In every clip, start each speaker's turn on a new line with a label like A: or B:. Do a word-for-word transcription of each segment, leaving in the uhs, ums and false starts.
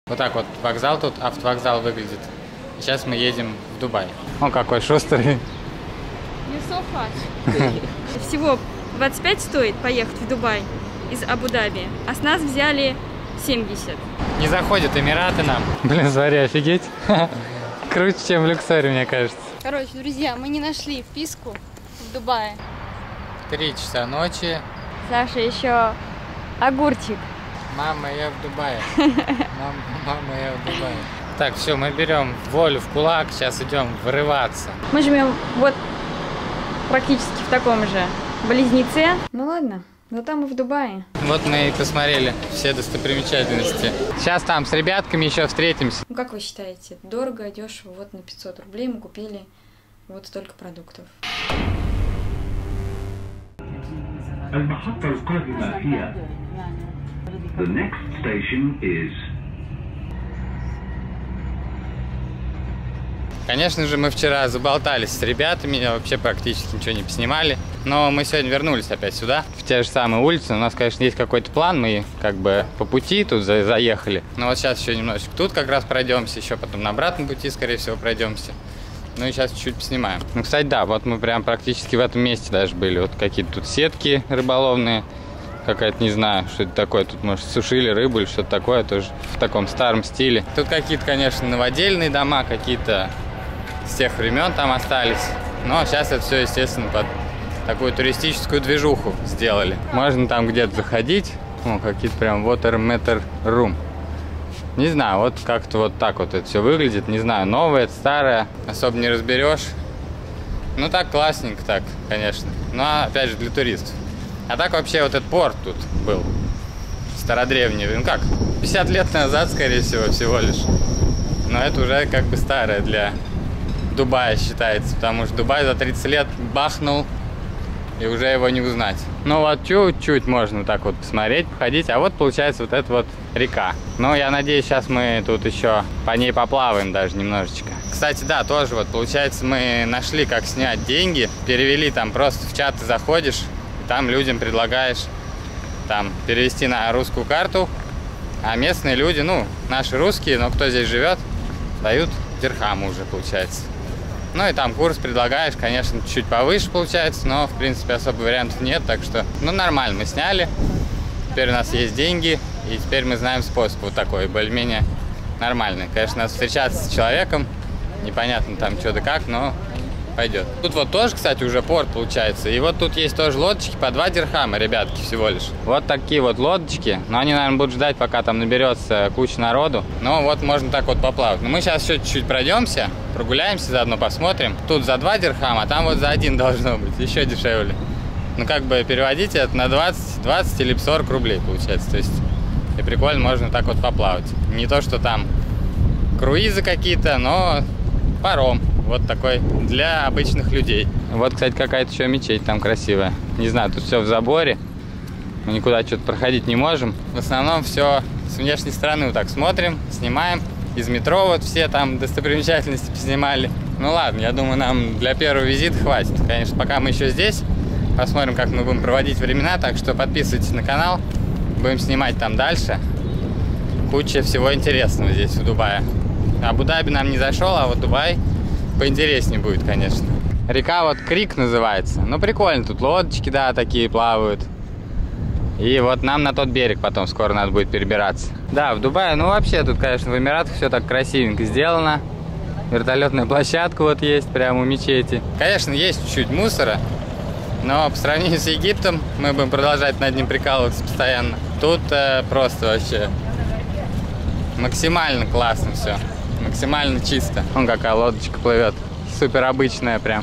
A: Вот так вот вокзал тут, автовокзал выглядит. Сейчас мы едем в Дубай. Он какой шустрый.
B: Не so fast. Всего двадцать пять стоит поехать в Дубай из Абу-Даби, а с нас взяли семьдесят.
A: Не заходят Эмираты нам. Блин, смотри, офигеть. Круче, чем в Люксоре, мне кажется.
B: Короче, друзья, мы не нашли вписку в Дубае.
A: Три часа ночи.
B: Саша еще огурчик.
A: Мама, я в Дубае. Мама, мама, я в Дубае. Так, все, мы берем волю в кулак, сейчас идем вырываться.
B: Мы живем вот практически в таком же близнеце. Ну ладно, зато мы в Дубае.
A: Вот мы и посмотрели все достопримечательности. Сейчас там с ребятками еще встретимся.
B: Ну как вы считаете, дорого, дешево? Вот на пятьсот рублей мы купили вот столько продуктов.
C: The next station is...
A: Конечно же, мы вчера заболтались с ребятами, вообще практически ничего не поснимали. Но мы сегодня вернулись опять сюда, в те же самые улицы. У нас, конечно, есть какой-то план, мы как бы по пути тут за заехали. Но вот сейчас еще немножечко тут как раз пройдемся, еще потом на обратном пути, скорее всего, пройдемся. Ну и сейчас чуть-чуть поснимаем. Ну, кстати, да, вот мы прям практически в этом месте даже были. Вот какие-то тут сетки рыболовные. Какая-то, не знаю, что это такое. Тут, может, сушили рыбу или что-то такое, тоже в таком старом стиле. Тут какие-то, конечно, новодельные дома, какие-то с тех времен там остались. Но сейчас это все, естественно, под такую туристическую движуху сделали. Можно там где-то заходить. О, какие-то прям water meter room. Не знаю, вот как-то вот так вот это все выглядит. Не знаю, новое, это старое. Особо не разберешь. Ну так классненько так, конечно. Но опять же для туристов. А так вообще вот этот порт тут был стародревний, ну как, пятьдесят лет назад, скорее всего, всего лишь. Но это уже как бы старое для Дубая считается, потому что Дубай за тридцать лет бахнул, и уже его не узнать. Ну вот чуть-чуть можно так вот посмотреть, походить, а вот получается вот эта вот река. Ну я надеюсь, сейчас мы тут еще по ней поплаваем даже немножечко. Кстати, да, тоже вот получается мы нашли, как снять деньги, перевели там просто в чат, ты заходишь, там людям предлагаешь там перевести на русскую карту, а местные люди, ну, наши русские, но кто здесь живет, дают дирхам уже, получается. Ну и там курс предлагаешь, конечно, чуть повыше получается, но, в принципе, особо вариантов нет, так что, ну, нормально, мы сняли, теперь у нас есть деньги, и теперь мы знаем способ вот такой, более-менее нормальный. Конечно, надо встречаться с человеком, непонятно там что да как, но... пойдет. Тут вот тоже, кстати, уже порт получается. И вот тут есть тоже лодочки по два дирхама, ребятки, всего лишь. Вот такие вот лодочки. Но они, наверное, будут ждать, пока там наберется куча народу. Но вот можно так вот поплавать. Но мы сейчас еще чуть-чуть пройдемся, прогуляемся, заодно посмотрим. Тут за два дирхама, а там вот за один должно быть. Еще дешевле. Ну, как бы переводите это на двадцать, двадцать или сорок рублей получается. То есть, и прикольно, можно так вот поплавать. Не то, что там круизы какие-то, но паром. Вот такой для обычных людей. Вот, кстати, какая-то еще мечеть там красивая. Не знаю, тут все в заборе. Мы никуда что-то проходить не можем. В основном все с внешней стороны вот так смотрим, снимаем. Из метро вот все там достопримечательности поснимали. Ну ладно, я думаю, нам для первого визита хватит. Конечно, пока мы еще здесь. Посмотрим, как мы будем проводить времена. Так что подписывайтесь на канал. Будем снимать там дальше. Куча всего интересного здесь, в Дубае. Абу-Даби нам не зашел, а вот Дубай поинтереснее будет, конечно. Река вот Крик называется. Ну, прикольно, тут лодочки, да, такие плавают. И вот нам на тот берег потом скоро надо будет перебираться. Да, в Дубае, ну, вообще тут, конечно, в Эмиратах все так красивенько сделано. Вертолетная площадка вот есть прямо у мечети. Конечно, есть чуть-чуть мусора, но по сравнению с Египтом мы будем продолжать над ним прикалываться постоянно. Тут э, просто вообще максимально классно все. Максимально чисто. Вон какая лодочка плывет. Супер обычная прям.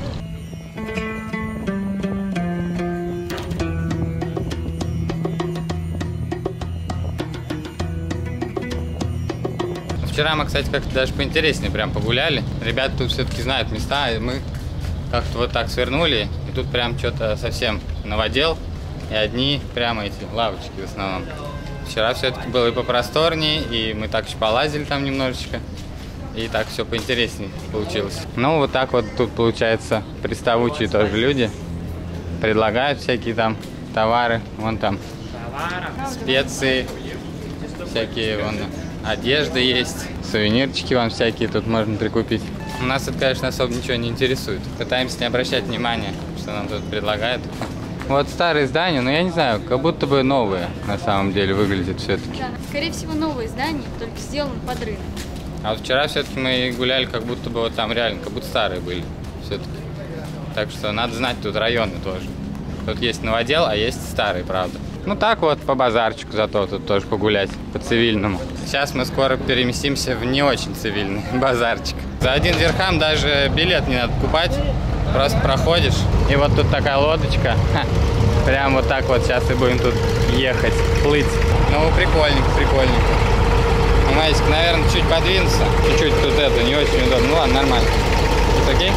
A: Вчера мы, кстати, как-то даже поинтереснее прям погуляли. Ребята тут все-таки знают места, и мы как-то вот так свернули. И тут прям что-то совсем новодел. И одни прямо эти лавочки в основном. Вчера все-таки было и попросторнее, и мы так еще полазили там немножечко. И так все поинтереснее получилось. Ну, вот так вот тут, получается, приставучие тоже люди. Предлагают всякие там товары. Вон там специи, всякие вон одежда есть, сувенирчики вам всякие тут можно прикупить. Нас это, конечно, особо ничего не интересует. Пытаемся не обращать внимания, что нам тут предлагают. Вот старые здания, но я не знаю, как будто бы новые на самом деле выглядят все-таки.
B: Да, скорее всего, новые здания, только сделаны под рынок.
A: А вот вчера все-таки мы гуляли, как будто бы вот там реально, как будто старые были все-таки. Так что надо знать тут районы тоже. Тут есть новодел, а есть старый, правда. Ну так вот, по базарчику зато тут тоже погулять, по цивильному. Сейчас мы скоро переместимся в не очень цивильный базарчик. За один дирхам даже билет не надо покупать, просто проходишь. И вот тут такая лодочка. Ха, прям вот так вот сейчас и будем тут ехать, плыть. Ну, прикольненько, прикольненько. Ну, Маечка, наверное, чуть подвинуться. Чуть-чуть тут это, не очень удобно. Ну ладно, нормально. Тут окей?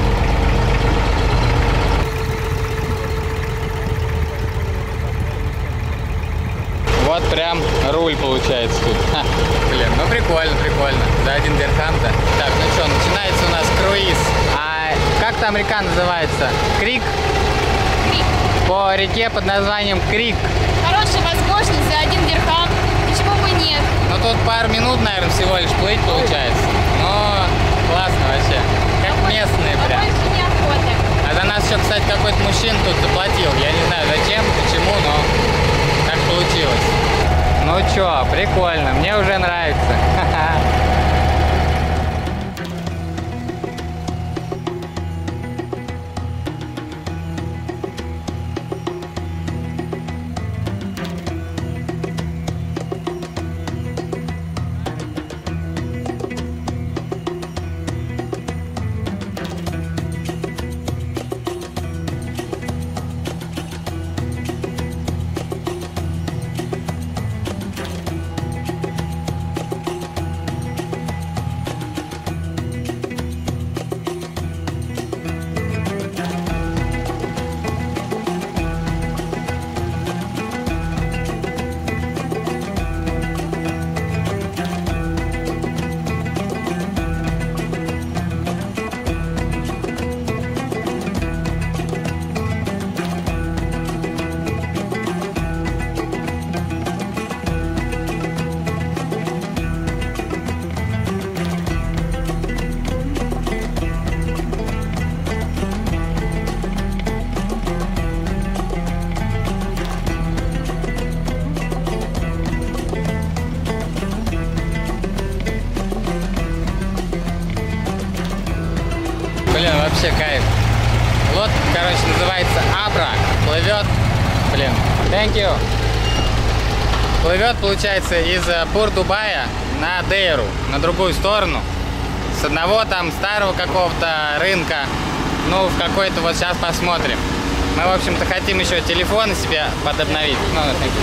A: Вот прям руль получается тут. Ха, блин, ну прикольно, прикольно. За один дирхам-то. Так, ну что, начинается у нас круиз. А как там река называется? Крик?
B: Крик.
A: По реке под названием Крик.
B: Хорошая возможность за один дирхам. Почему бы нет?
A: Ну тут пару минут, наверное, всего лишь плыть получается. Но классно вообще. Как местные прям.
B: Больше неохота.
A: А за нас еще, кстати, какой-то мужчина тут заплатил. Я не знаю зачем, почему, но так получилось. Ну чё, прикольно, мне уже нравится. Блин, вообще кайф. Лодка, короче, называется Абра. Плывет, блин, thank you. Плывет, получается, из Пур-Дубая на Дейру, на другую сторону. С одного там старого какого-то рынка, ну, в какой-то, вот сейчас посмотрим. Мы, в общем-то, хотим еще телефоны себе подобновить. Ну,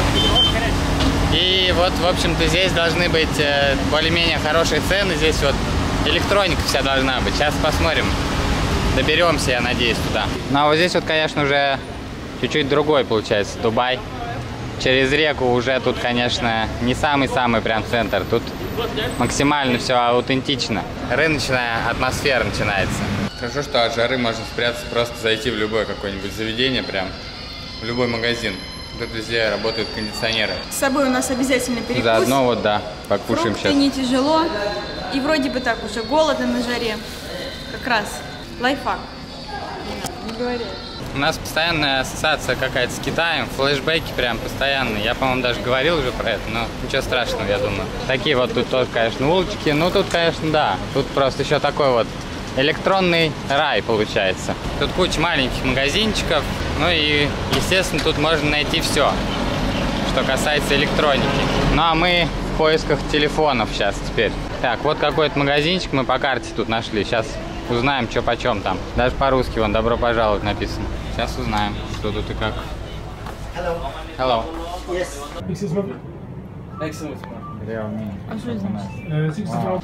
A: и вот, в общем-то, здесь должны быть э, более-менее хорошие цены. Здесь вот электроника вся должна быть. Сейчас посмотрим. Доберемся, я надеюсь, туда. Ну, а вот здесь вот, конечно, уже чуть-чуть другой, получается, Дубай. Через реку уже тут, конечно, не самый-самый прям центр. Тут максимально все аутентично. Рыночная атмосфера начинается. Хорошо, что от жары можно спрятаться, просто зайти в любое какое-нибудь заведение, прям в любой магазин. Тут везде работают кондиционеры.
D: С собой у нас обязательно перекус.
A: Заодно вот, да, покушаем
D: Фрукты
A: сейчас.
D: не тяжело. И вроде бы так уже голодно на жаре. Как раз лайфхак. Не говори.
A: У нас постоянная ассоциация какая-то с Китаем, флешбеки прям постоянные. Я, по-моему, даже говорил уже про это, но ничего страшного, я думаю. Такие вот тут тоже, конечно, улочки. Ну, тут, конечно, да. Тут просто еще такой вот электронный рай получается. Тут куча маленьких магазинчиков. Ну и, естественно, тут можно найти все, что касается электроники. Ну, а мы в поисках телефонов сейчас теперь. Так, вот какой-то магазинчик мы по карте тут нашли. Сейчас узнаем, что почем там. Даже по-русски вон «Добро пожаловать» написано. Сейчас узнаем, что тут и как.
E: Hello.
A: Hello.
E: Yes.
F: Excellent.
E: Excellent.
D: А что это?
F: Uh, sixty-five.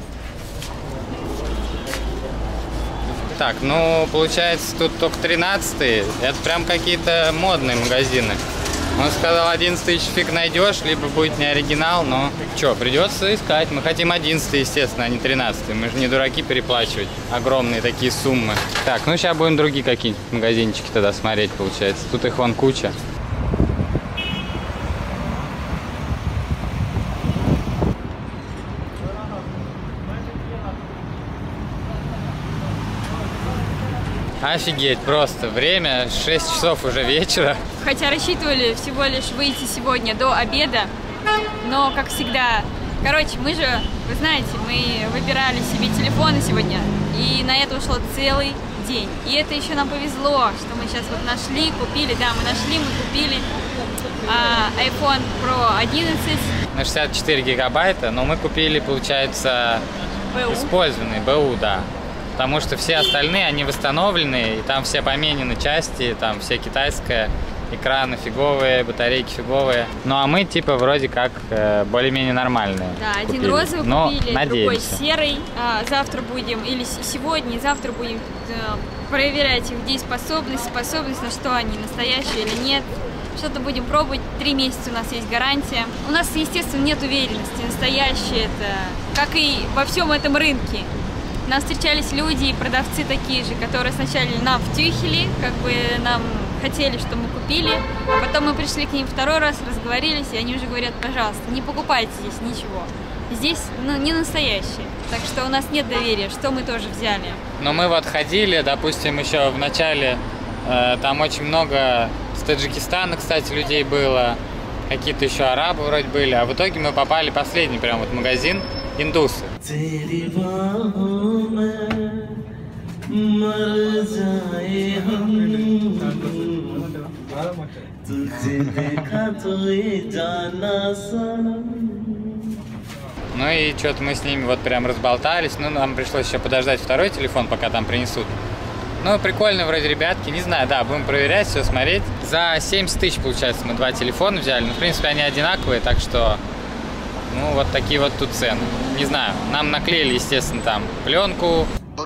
A: Так, ну, получается, тут только тринадцатые. Это прям какие-то модные магазины. Он сказал, одиннадцатый еще фиг найдешь, либо будет не оригинал, но что, придется искать. Мы хотим одиннадцатый, естественно, а не тринадцатый. Мы же не дураки переплачивать огромные такие суммы. Так, ну сейчас будем другие какие-нибудь магазинчики тогда смотреть, получается. Тут их вон куча. Офигеть, просто время шесть часов уже вечера.
B: Хотя рассчитывали всего лишь выйти сегодня до обеда, но, как всегда, короче, мы же, вы знаете, мы выбирали себе телефоны сегодня, и на это ушло целый день. И это еще нам повезло, что мы сейчас вот нашли, купили, да, мы нашли, мы купили а, iPhone про одиннадцать.
A: На шестьдесят четыре гигабайта, но мы купили, получается,
B: БУ.
A: использованный БУ, да. Потому что все остальные, они восстановлены, и там все поменены части, там все китайское, экраны фиговые, батарейки фиговые. Ну а мы типа вроде как э, более-менее нормальные.
B: Да, один
A: купили.
B: розовый
A: но
B: купили,
A: надеемся.
B: другой серый. А, завтра будем, или сегодня, и завтра будем э, проверять их дееспособность, способность, на что они, настоящие или нет. Что-то будем пробовать. Три месяца у нас есть гарантия. У нас, естественно, нет уверенности, настоящие это, как и во всем этом рынке. Нам встречались люди и продавцы такие же, которые сначала нам втюхили, как бы нам хотели, что мы купили, а потом мы пришли к ним второй раз, разговорились, и они уже говорят, пожалуйста, не покупайте здесь ничего. Здесь ну, не настоящее, так что у нас нет доверия, что мы тоже взяли.
A: Но мы вот ходили, допустим, еще в начале, э, там очень много с Таджикистана, кстати, людей было, какие-то еще арабы вроде были, а в итоге мы попали в последний прям вот магазин, индусы. Ну и что-то мы с ними вот прям разболтались, ну нам пришлось еще подождать второй телефон, пока там принесут. Ну, прикольно вроде ребятки, не знаю, да, будем проверять, все смотреть. За семьдесят тысяч, получается, мы два телефона взяли, ну, в принципе, они одинаковые, так что, ну, вот такие вот тут цены. Не знаю, нам наклеили, естественно, там пленку.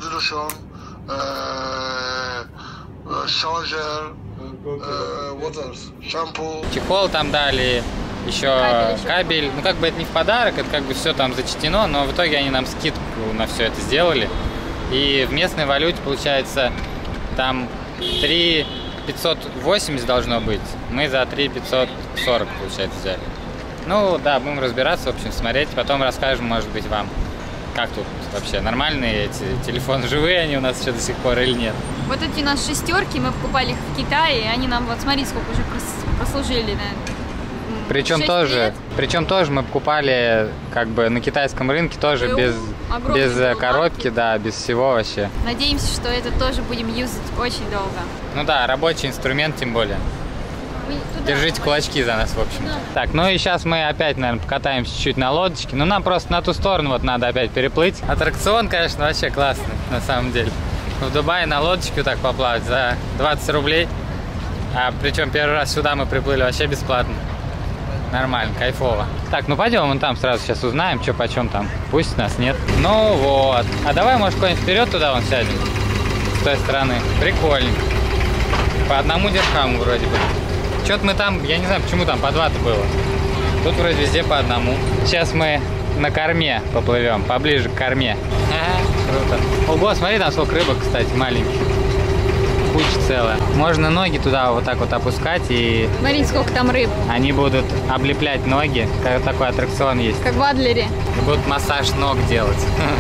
A: Чехол там дали, еще
B: Кабель,
A: кабель. Ну, как бы это не в подарок, это как бы все там зачтено, но в итоге они нам скидку на все это сделали. И в местной валюте, получается, там три пятьсот восемьдесят должно быть. Мы за три пятьсот сорок, получается, взяли. Ну, да, будем разбираться, в общем, смотреть. Потом расскажем, может быть, вам, как тут вообще, нормальные эти телефоны, живые они у нас еще до сих пор или нет.
B: Вот эти у нас шестерки, мы покупали их в Китае, и они нам, вот смотри, сколько уже прослужили, да.
A: Причем тоже,
B: лет.
A: причем тоже мы покупали как бы на китайском рынке тоже
B: БУ.
A: без,
B: Огромный
A: без
B: был
A: коробки,
B: маркет.
A: да, без всего вообще.
B: Надеемся, что это тоже будем юзать очень долго.
A: Ну да, рабочий инструмент тем более.
B: Мы туда
A: Держите кулачки за нас, в общем. Да. Так, ну и сейчас мы опять, наверное, покатаемся чуть-чуть на лодочке. Но нам просто на ту сторону вот надо опять переплыть. Аттракцион, конечно, вообще классный, на самом деле. В Дубае на лодочке вот так поплавать за двадцать рублей. А причем первый раз сюда мы приплыли вообще бесплатно. Нормально, кайфово. Так, ну пойдем вон там сразу сейчас узнаем, что почем там. Пусть нас нет. Ну вот. А давай, может, куда-нибудь вперед туда вон сядем. С той стороны. Прикольненько. По одному дирхаму вроде бы. Что-то мы там, я не знаю, почему там по два-то было. Тут вроде везде по одному. Сейчас мы на корме поплывем, поближе к корме. Ага, круто. Ого, смотри, там сколько рыбок, кстати, маленьких. Куча целая. Можно ноги туда вот так вот опускать, и
B: Смотри, сколько там рыб.
A: они будут облеплять ноги. Такой аттракцион есть.
B: Как в Адлере.
A: И будут массаж ног делать.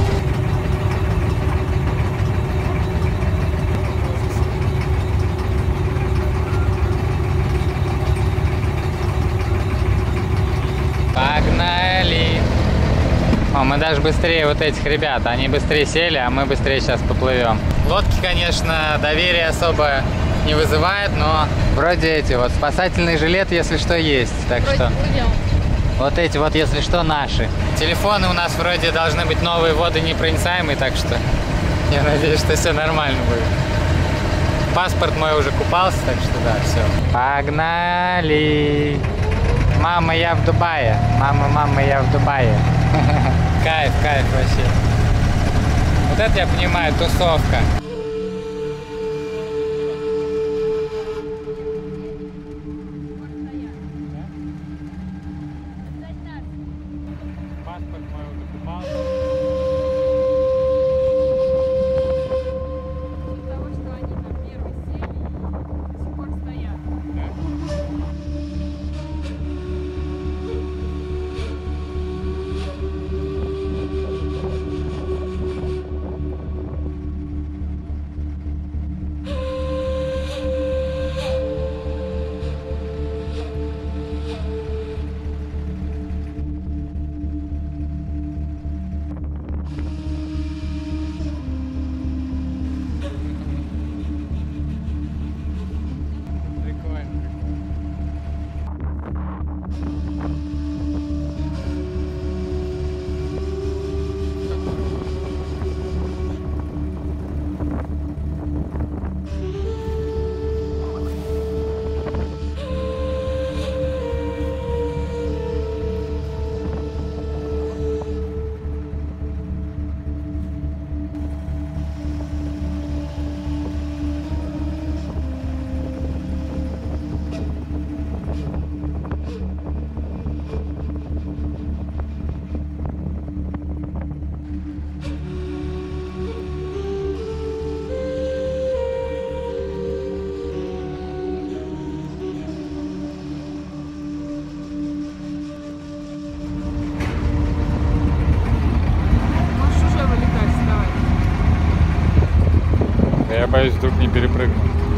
A: Погнали! О, мы даже быстрее вот этих ребят. Они быстрее сели, а мы быстрее сейчас поплывем. Лодки, конечно, доверия особо не вызывает, но вроде эти вот спасательный жилет, если что, есть. Так
B: Вроде
A: что
B: плывем.
A: вот эти вот, если что, наши. Телефоны у нас вроде должны быть новые, водонепроницаемые, так что я надеюсь, что все нормально будет. Паспорт мой уже купался, так что да, все. Погнали! Мама, я в Дубае. Мама, мама, я в Дубае. Кайф, кайф вообще. Вот это я понимаю, тусовка. Паспорт мой уже купался.
B: Того, что они там первые сели и до сих пор стоят.
A: я боюсь, вдруг не перепрыгну.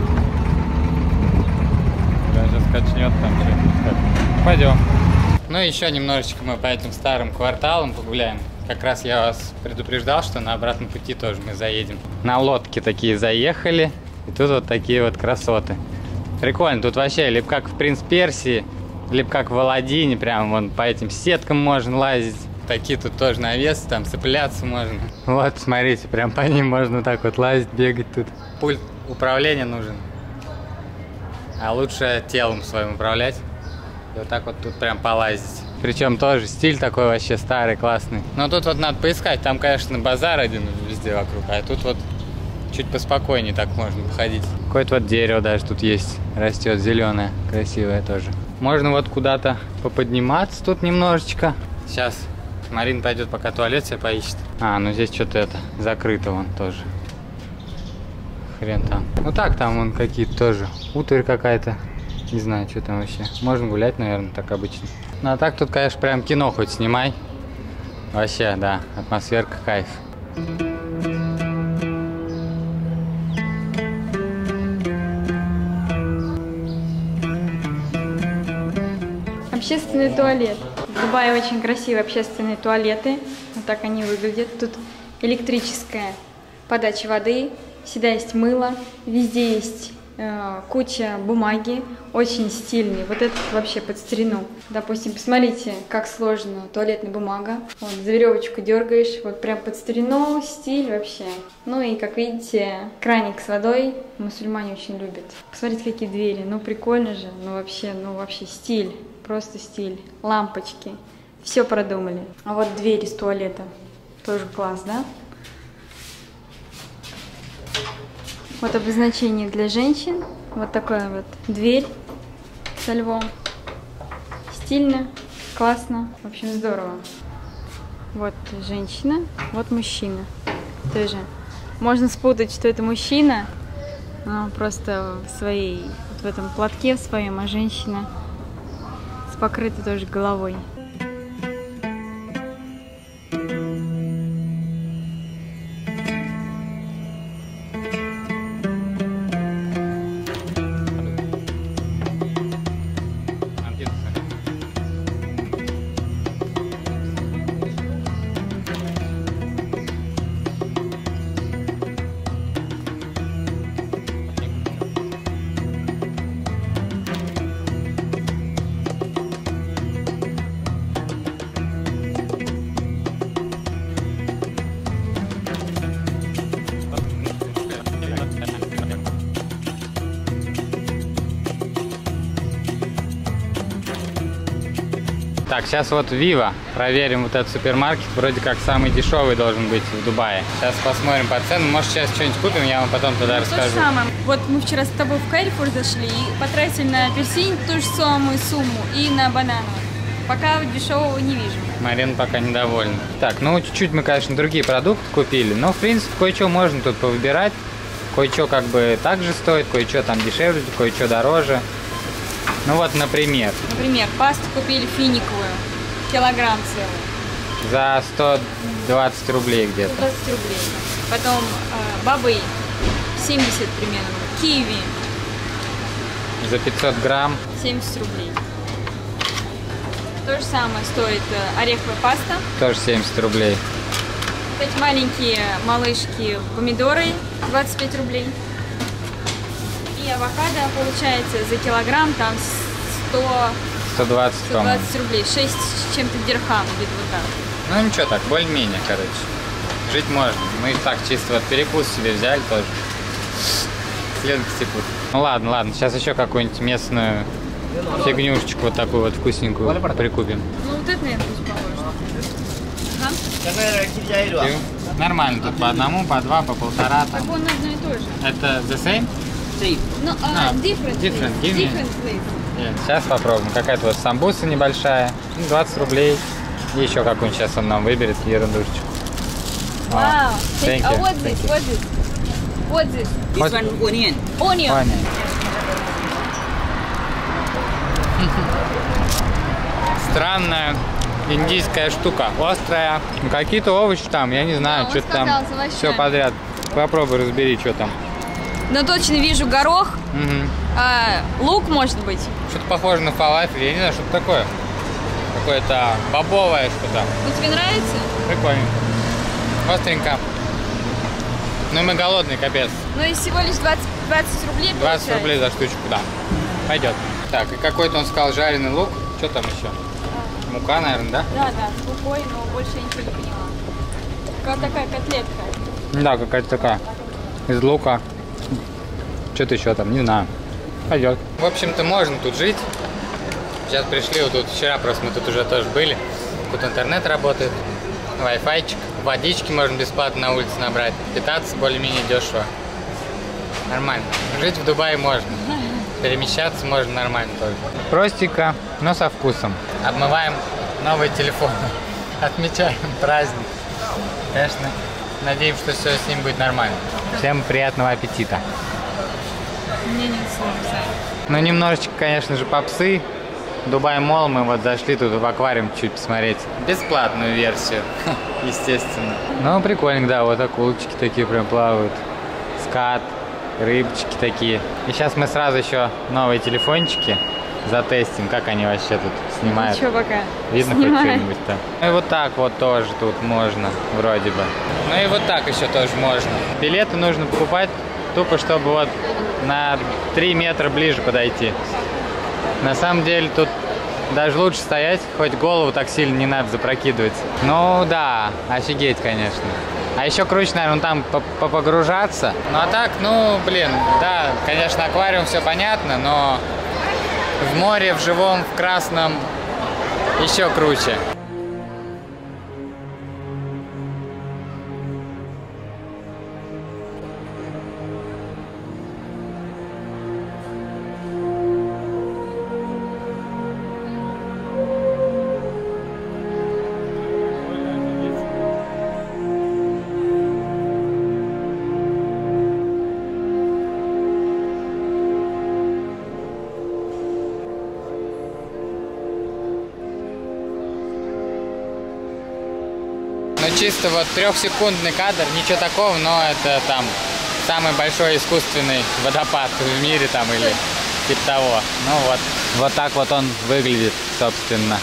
A: Да, сейчас качнет там что-то. Пойдем. Ну, еще немножечко мы по этим старым кварталам погуляем. Как раз я вас предупреждал, что на обратном пути тоже мы заедем. На лодке такие заехали. И тут вот такие вот красоты. Прикольно, тут вообще либо как в «Принц Персии», либо как в «Аладдине», прям вон по этим сеткам можно лазить. Такие тут тоже навесы, там цепляться можно. Вот, смотрите, прям по ним можно так вот лазить, бегать тут. Пульт управления нужен. А лучше телом своим управлять. И вот так вот тут прям полазить. Причем тоже стиль такой вообще старый, классный. Но тут вот надо поискать, там, конечно, базар один везде вокруг, а тут вот чуть поспокойнее так можно походить. Какое-то вот дерево даже тут есть, растет зеленое, красивое тоже. Можно вот куда-то поподниматься тут немножечко. Сейчас Марина пойдет, пока туалет себе поищет. А, ну здесь что-то это, закрыто вон тоже. Хрен там. Ну так, там вон какие-то тоже, утварь какая-то. Не знаю, что там вообще. Можно гулять, наверное, так обычно. Ну а так тут, конечно, прям кино хоть снимай. Вообще, да, атмосферка, кайф.
B: Общественный туалет. В Дубае очень красивые общественные туалеты. Вот так они выглядят. Тут электрическая подача воды. Всегда есть мыло. Везде есть э, куча бумаги. Очень стильный. Вот этот вообще под старину. Допустим, посмотрите, как сложена туалетная бумага. Вот, за веревочку дергаешь. Вот прям под старину. Стиль вообще. Ну и, как видите, краник с водой мусульмане очень любят. Посмотрите, какие двери. Ну, прикольно же. Ну, вообще, ну, вообще стиль. Просто стиль. Лампочки. Все продумали. А вот дверь из туалета. Тоже класс, да? Вот обозначение для женщин. Вот такая вот дверь со львом. Стильно, классно. В общем, здорово. Вот женщина, вот мужчина. Тоже. Можно спутать, что это мужчина. Но просто в своей, вот в этом платке в своем, а женщина покрыта тоже головой.
A: Так, сейчас вот Viva. Проверим вот этот супермаркет. Вроде как самый дешевый должен быть в Дубае. Сейчас посмотрим по ценам. Может, сейчас что-нибудь купим, я вам потом тогда расскажу.
B: То же самое. Вот мы вчера с тобой в Carrefour зашли и потратили на апельсин ту же самую сумму и на бананы. Пока дешевого не вижу.
A: Марина пока недовольна. Так, ну чуть-чуть мы, конечно, другие продукты купили. Но, в принципе, кое-что можно тут повыбирать. Кое-что как бы так же стоит, кое-что там дешевле, кое-что дороже. Ну вот, например.
B: Например, пасту купили финиковую, килограмм целый.
A: За сто двадцать рублей где-то.
B: сто двадцать рублей. Потом э, бобы, семьдесят примерно. Киви.
A: За пятьсот грамм.
B: семьдесят рублей. То же самое стоит э, ореховая паста.
A: Тоже семьдесят рублей.
B: Вот эти маленькие малышки помидоры, двадцать пять рублей. И авокадо получается за килограмм там сто
A: двадцать,
B: сто двадцать рублей, шесть с чем-то дирхам, где-то вот так.
A: Ну ничего так, более-менее, короче. Жить можно. Мы так чисто вот перекус себе взяли тоже. Следует типа. Ну ладно, ладно, сейчас еще какую-нибудь местную фигнюшечку вот такую вот вкусненькую прикупим.
B: Ну вот это, наверное, пусть положено. Ага.
A: И нормально, тут по одному, по два, по полтора.
B: Так он одно и то же.
A: Это the same?
B: Ну, uh,
A: А,
B: different,
A: different,
B: please.
A: give me.
B: Different, please.
A: Нет, сейчас попробуем. Какая-то вот самбуса небольшая, двадцать рублей. И еще какую-нибудь сейчас он нам выберет ерундушечку.
B: Wow.
A: Thank
B: Oh,
A: you.
B: what's this?
A: Thank you.
B: What's this? What's this?
A: This
E: one onion.
B: Onion.
A: Onion. Странная индийская штука, острая. Какие-то овощи там, я не знаю,
B: Да,
A: что
B: он
A: там.
B: сказал, с овощами.
A: Все подряд. Попробуй разбери, что там.
B: но точно вижу горох.
A: Угу.
B: А, лук, может быть.
A: Что-то похоже на фалафель, я не знаю, что это такое. Какое-то бобовое что-то.
B: Ну, тебе нравится?
A: Прикольно. Остренько. Ну и мы голодные, капец.
B: Ну и всего лишь двадцать, двадцать рублей
A: двадцать
B: получается.
A: рублей за штучку, да. Пойдет. Так, и какой-то он сказал жареный лук. Что там еще? Мука, наверное, да?
B: Да, да, с мукой, но больше я ничего не поняла. Какая такая котлетка.
A: Да, какая-то такая. Из лука. Что-то еще там, не знаю. Пойдет. В общем-то, можно тут жить. Сейчас пришли, вот тут вчера просто мы тут уже тоже были. Тут интернет работает, вай-файчик, водички можно бесплатно на улице набрать, питаться более-менее дешево. Нормально. Жить в Дубае можно. Перемещаться можно нормально тоже. Простенько, но со вкусом. Обмываем новый телефон. Отмечаем праздник. Конечно, надеемся, что все с ним будет нормально. Всем приятного аппетита.
B: Мне нет слов, Сань.
A: Ну, немножечко, конечно же, попсы. Дубай Молл, мы вот зашли тут в аквариум чуть посмотреть. Бесплатную версию, естественно. Ну, прикольно, да, вот акулочки такие прям плавают. Скат, рыбочки такие. И сейчас мы сразу еще новые телефончики затестим, как они вообще тут снимают.
B: Ничего пока.
A: Видно
B: Снимает.
A: хоть что-нибудь там? Ну и вот так вот тоже тут можно, вроде бы. Ну и вот так еще тоже можно. Билеты нужно покупать тупо, чтобы вот на три метра ближе подойти. На самом деле тут даже лучше стоять, хоть голову так сильно не надо запрокидывать. Ну да, офигеть, конечно. А еще круче, наверное, там попогружаться. Ну а так, ну, блин, да, конечно, аквариум, все понятно, но в море, в живом, в красном еще круче. Ну, чисто вот трехсекундный кадр, ничего такого, но это там самый большой искусственный водопад в мире там или типа того. Ну вот, вот так вот он выглядит, собственно.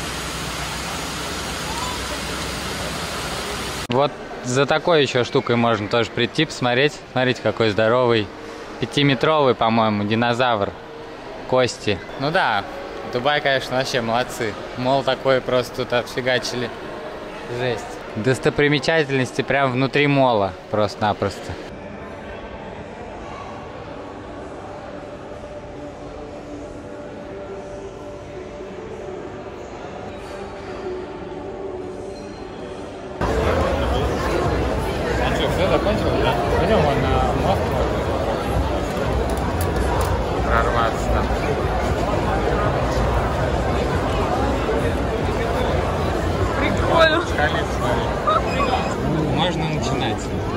A: Вот за такой еще штукой можно тоже прийти, посмотреть. Смотрите, какой здоровый. Пятиметровый, по-моему, динозавр. Кости. Ну да, Дубай, конечно, вообще молодцы. Мол, такой просто тут отфигачили. Жесть. Достопримечательности прям внутри мола, просто-напросто. А что, все закончилось, да? Пойдем вон на мост. Прорваться там.
B: Прикольно.
A: Можно начинать.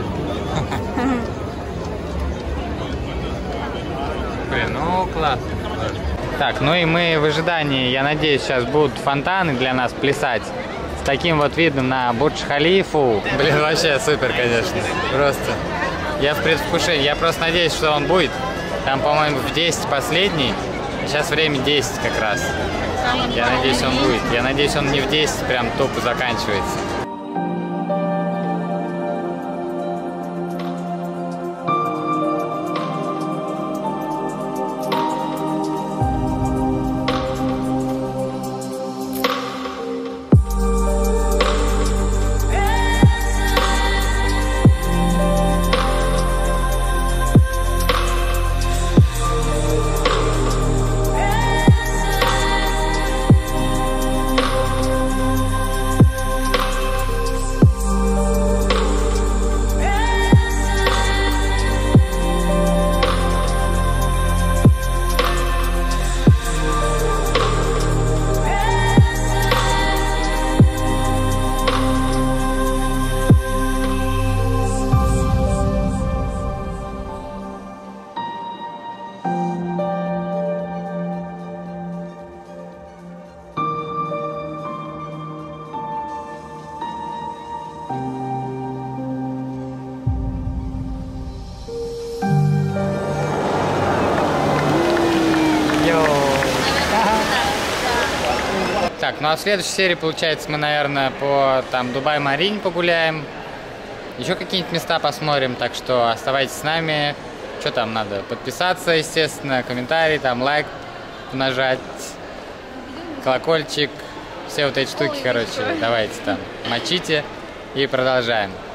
A: Блин, ну классно. Так, ну и мы в ожидании, я надеюсь, сейчас будут фонтаны для нас плясать. С таким вот видом на Бурдж-Халифу. Блин, вообще супер, конечно. Просто. Я в предвкушении. Я просто надеюсь, что он будет. Там, по-моему, в десять последний. Сейчас время десять как раз. Я надеюсь, он будет. Я надеюсь, он не в десять прям тупо заканчивается. Так, ну а в следующей серии, получается, мы, наверное, по там Дубай-Маринь погуляем. Еще какие-нибудь места посмотрим, так что оставайтесь с нами. Что там надо? Подписаться, естественно, комментарий, там лайк нажать, колокольчик, все вот эти штуки, короче, давайте там мочите и продолжаем.